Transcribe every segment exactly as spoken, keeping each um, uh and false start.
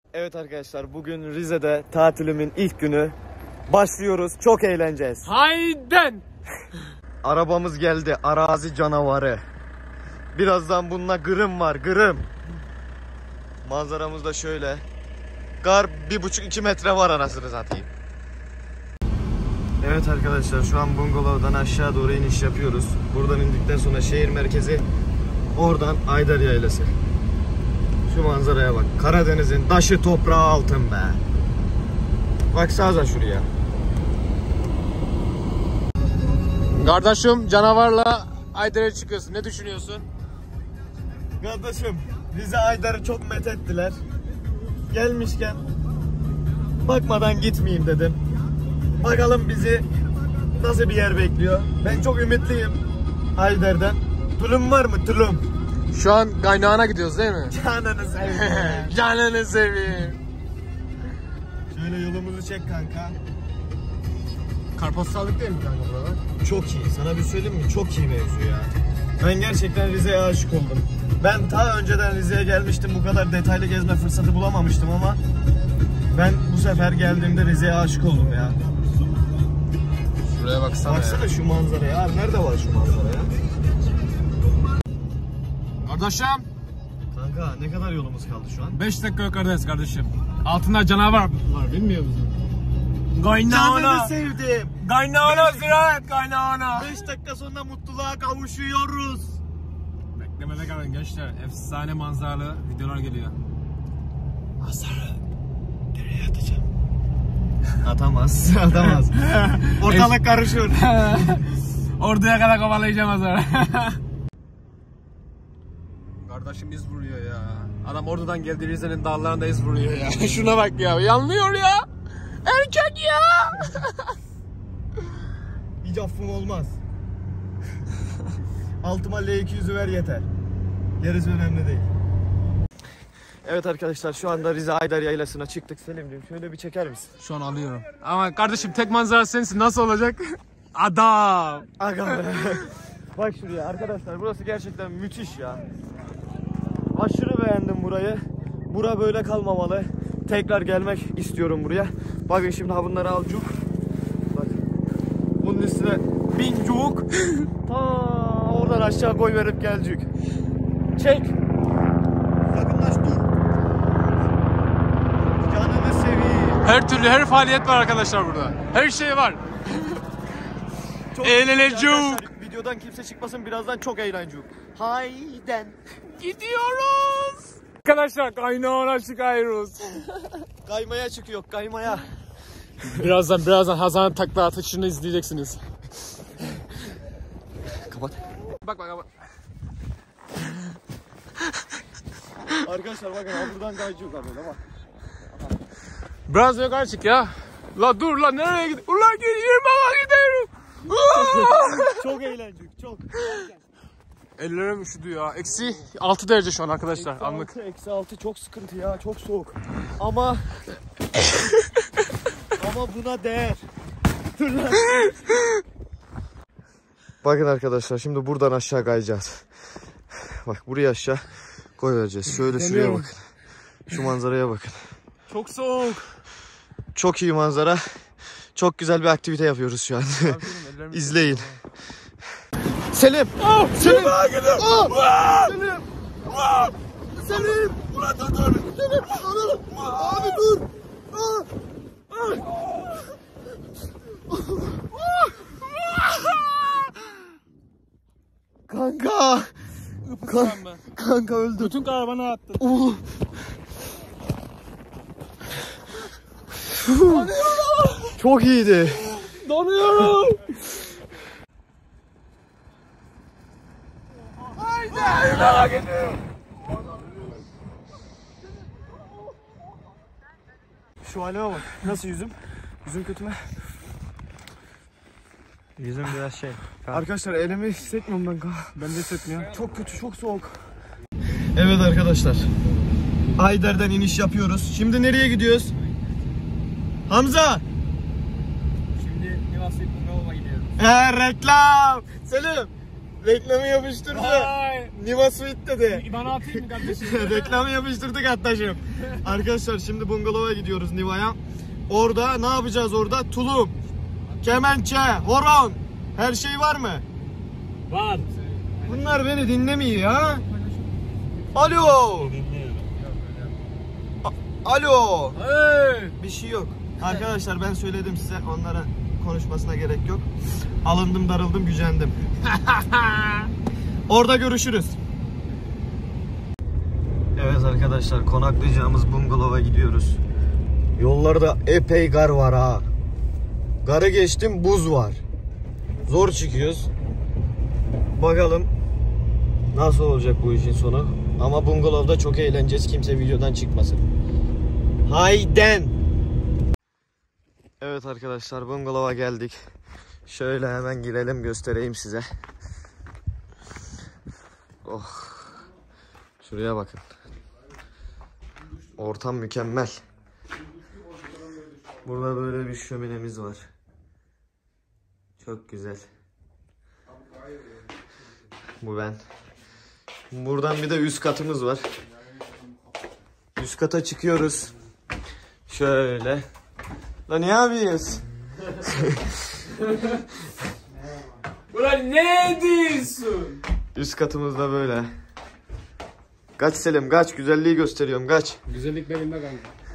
Evet arkadaşlar, bugün Rize'de tatilimin ilk günü. Başlıyoruz, çok eğleneceğiz. Hayden! Arabamız geldi, arazi canavarı. Birazdan bununla gırım var, gırım. Manzaramız da şöyle. Kar bir buçuk iki metre var, anasını satayım. Evet arkadaşlar, şu an bungalovdan aşağı doğru iniş yapıyoruz. Buradan indikten sonra şehir merkezi, oradan Ayder Yaylası. Şu manzaraya bak. Karadeniz'in taşı toprağı altın be. Baksanıza şuraya. Kardeşim, canavarla Ayder'e çıkıyorsun. Ne düşünüyorsun? Kardeşim, Rize Ayder'i çok methettiler. Gelmişken bakmadan gitmeyeyim dedim. Bakalım bizi nasıl bir yer bekliyor. Ben çok ümitliyim Ayder'den. Tulum var mı? Tulum. Şu an kaynağına gidiyoruz değil mi? Canını seveyim. Canını seveyim. Şöyle yolumuzu çek kanka. Karpostallık değil mi kanka buralar? Çok iyi. Sana bir söyleyeyim mi? Çok iyi mevzu ya. Ben gerçekten Rize'ye aşık oldum. Ben ta önceden Rize'ye gelmiştim. Bu kadar detaylı gezme fırsatı bulamamıştım ama ben bu sefer geldiğimde Rize'ye aşık oldum ya. Şuraya baksana. Baksana ya şu manzaraya. Abi nerede var şu manzara ya? Kardeşim. Kanka ne kadar yolumuz kaldı şu an? beş dakika yukarıdayız kardeşim. Altında canavar var, bilmiyor musun? Kaynağına sevdim. Kaynağına ziyaret, kaynağına. beş dakika sonra mutluluğa kavuşuyoruz. Beklemede kalın gençler. Efsane manzaralı videolar geliyor. Manzara nereye atacağım? Atamaz, atamaz. Ortalık karışır. Orduya kadar kovalayacağım azar. Kardeşim iz vuruyor ya. Adam oradan geldi, Rize'nin dağlarında iz vuruyor ya. Şuna bak ya, yanlıyor ya. Erkek ya. Hiç affım olmaz. Altıma L iki yüzü ver yeter. Gerisi önemli değil. Evet arkadaşlar, şu anda Rize Ayder Yaylası'na çıktık. Selim'ciğim şöyle bir çeker misin? Şu an alıyorum. Ama kardeşim tek manzara sensin, nasıl olacak? Adam. Aga be. Bak şuraya arkadaşlar, burası gerçekten müthiş ya. Aşırı beğendim burayı. Bura böyle kalmamalı. Tekrar gelmek istiyorum buraya. Bakın şimdi ha bunları al cuk. Bak. Bunun üstüne bin cuk. Ta oradan aşağı koy verip gel cuk. Çek. Sakınlaş dur. Canını seveyim. Her türlü her faaliyet var arkadaşlar burada. Her şey var. Çok eğleneceğiz. Videodan kimse çıkmasın, birazdan çok eğleneceğiz. Hayden. Gidiyoruz. Arkadaşlar kaynağına çıkıyoruz. Kaymaya çıkıyor, kaymaya. Birazdan birazdan Hazan'ın takla atışını izleyeceksiniz. Kapat. Bak bak bak. Arkadaşlar bakın ha buradan kayacak abi, bak. Biraz yukarı çık ya. La dur la, nereye gidiyorsun? Ulan gidiyorum, baba gidiyorum. Çok eğlenceli, çok. Ellerim üşüdü ya. Eksi altı derece şu an arkadaşlar. Eksi anlık. altı, eksi altı çok sıkıntı ya, çok soğuk. Ama ama buna değer. Bakın arkadaşlar, şimdi buradan aşağı kayacağız. Bak buraya aşağı koy vereceğiz. Şöyle şuraya bakın. Şu manzaraya bakın. Çok soğuk. Çok iyi manzara. Çok güzel bir aktivite yapıyoruz şu an. İzleyin. Selim! Oh, Selim! Selim! Oh, Selim! Oh, Selim! Ulan dur dur! Selim! Abi dur! Kanka! Kan kanka öldüm. Bütün karavana attın. Oh. Çok iyiydi. Donuyorum. Haydi. Şu halime bak. Nasıl yüzüm? Yüzüm kötü mü? Yüzüm biraz şey. Arkadaşlar elimi hissetmiyorum ben. Ben de hissetmiyorum. Çok kötü, çok soğuk. Evet arkadaşlar. Ayder'den iniş yapıyoruz. Şimdi nereye gidiyoruz? Hamza! Şimdi Nivas Yıkım'a gidiyoruz. He, reklam! Selim! Reklamı yapıştırdı. Vay. Niva Suite dedi. Bana atayım mı kardeşim? Reklamı yapıştırdık arkadaşım. Arkadaşlar şimdi bungalova gidiyoruz Niva'ya. Orada ne yapacağız orada? Tulum, kemençe, horon. Her şey var mı? Var. Bunlar beni dinlemiyor ya. Alo. A- Alo. Hey. Bir şey yok. Arkadaşlar ben söyledim size, onlara konuşmasına gerek yok. Alındım, darıldım, gücendim. Orada görüşürüz. Evet arkadaşlar, konaklayacağımız bungalova gidiyoruz. Yollarda epey gar var ha. Garı geçtim, buz var. Zor çıkıyoruz. Bakalım nasıl olacak bu işin sonu. Ama bungalovda çok eğleneceğiz. Kimse videodan çıkmasın. Hayden. Evet arkadaşlar, bungalova geldik. Şöyle hemen girelim, göstereyim size. Oh. Şuraya bakın. Ortam mükemmel. Burada böyle bir şöminemiz var. Çok güzel. Bu ben. Buradan bir de üst katımız var. Üst kata çıkıyoruz. Şöyle. Lan ne yapıyorsun? Ulan ne diyorsun? Üst katımızda böyle. Kaç Selim, kaç, güzelliği gösteriyorum, kaç. Güzellik benim de kanka.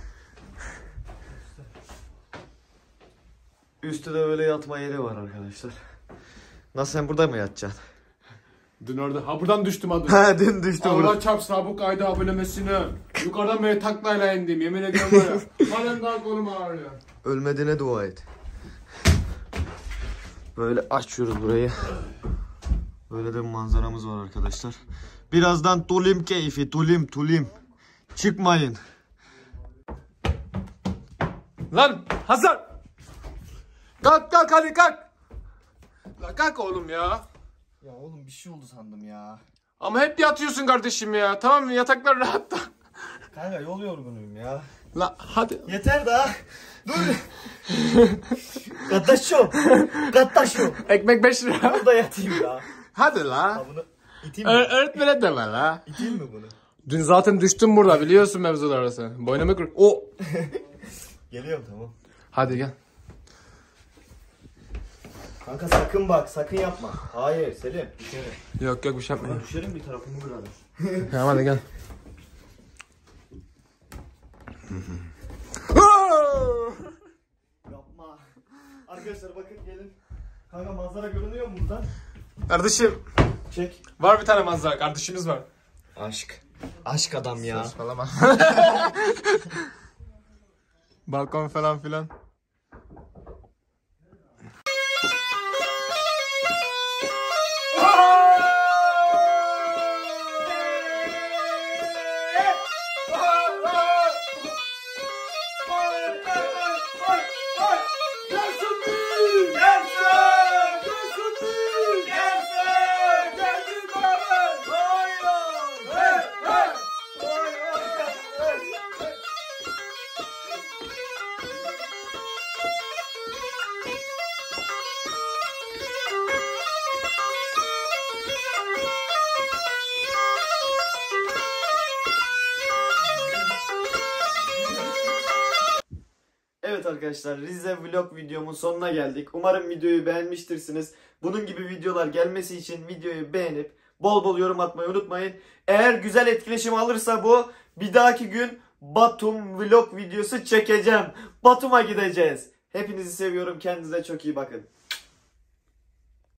Üstte de böyle yatma yeri var arkadaşlar. Nasıl, sen burada mı yatacaksın? Dün orada, ha buradan düştüm adım. Ha dün düştü Allah burada. çarpsın ha bu kaydı abonemesine. Yukarıdan böyle taklayla indim, yemin ediyorum var ya. Halen daha kolum ağrıyor. Ölmediğine dua et. Böyle açıyoruz burayı. Böyle de bir manzaramız var arkadaşlar. Birazdan tulim keyfi, tulim tulim. Çıkmayın. Lan Hasan! Kalk kalk hadi kalk! Lan kalk oğlum ya. Ya oğlum bir şey oldu sandım ya. Ama hep yatıyorsun kardeşim ya. Tamam mı? Yataklar rahatta. Kanka yol yorgunuyum ya. La hadi. Yeter daha. Dur. Kardeşim. Kardeşim. Ekmek beş lira. Burada yatayım ya. Hadi la. Ha bunu iteyim mi? Ö- öğretmene deme la. İteyim mi bunu? Dün zaten düştüm burada biliyorsun mevzuları arası. Boynumu kır. O. Geliyorum tamam. Hadi gel. Kanka sakın bak, sakın yapma. Hayır Selim, düşerim. Yok yok bir şey Ben yapmayayım. düşerim, bir tarafımı kırarım. Tamam hadi gel. Yapma. Arkadaşlar bakın gelin. Kanka manzara görünüyor mu buradan? Kardeşim. Çek. Var bir tane manzara. Kardeşimiz var. Aşk. Aşk adam ya. Saçmalama. Balkon falan filan. Evet arkadaşlar, Rize vlog videomun sonuna geldik. Umarım videoyu beğenmiştirsiniz. Bunun gibi videolar gelmesi için videoyu beğenip bol bol yorum atmayı unutmayın. Eğer güzel etkileşim alırsa bu, bir dahaki gün Batum vlog videosu çekeceğim. Batum'a gideceğiz. Hepinizi seviyorum. Kendinize çok iyi bakın.